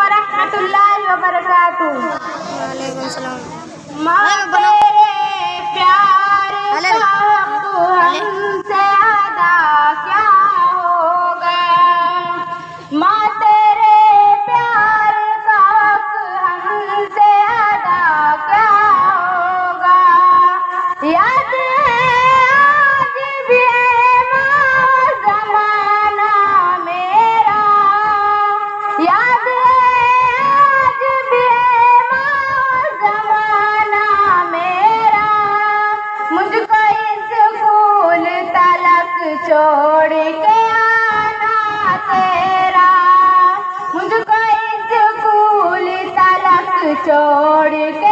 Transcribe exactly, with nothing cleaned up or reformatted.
व रहमतुल्लाहि व बरकातुहू। वालेकुम सलाम। माँ तेरे प्यार का हक हमसे अदा क्या होगा, माँ तेरे प्यार का हक हमसे अदा क्या होगा। याद है आज भी माँ ज़माना मेरा, याद है आज भी माँ ज़माना मेरा। मुझको स्कूल तलक छोड़ के आना तेरा, मुझको स्कूल तलक छोड़ के